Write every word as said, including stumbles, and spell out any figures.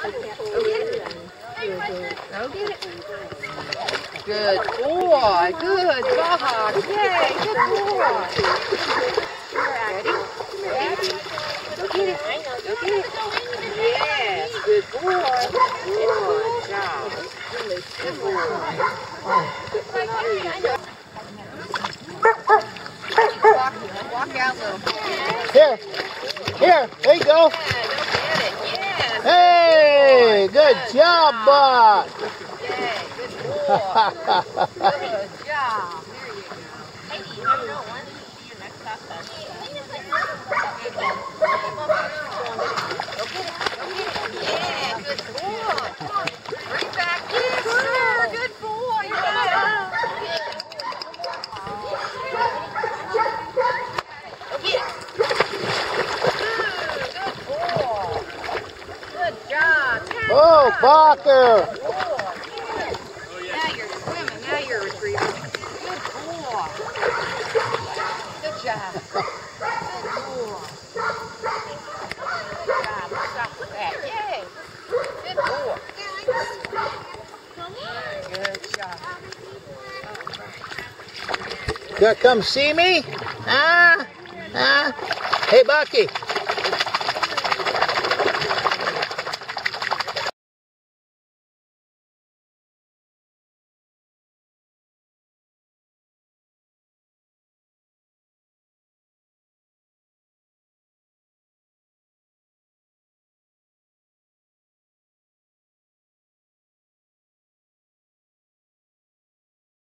Go get it. Good boy. Good, Buck. Yay, good boy. Ready? Ready? Go get it. Go get it. Yes, good boy. Good job. Good boy. Walk, walk out, little. Here. Here. There you go. Yeah, go get it. Yes. Hey, good job, Buck. Yay, good boy. Good job. There you go. Hey, you never know when to see your next class test. Go get it. Go get it. Yeah, good boy. Bring it back. Yes, sir. Good boy. Yeah. Go get it. Good, good boy. Good job. Oh, Barker. Good boy. Now you're swimming. Now you're a retriever. Good boy. Good job. Good boy. Good job. Stop with that. Yay. Good boy. Good job. You gonna come see me? Huh? Huh? Hey, Bucky.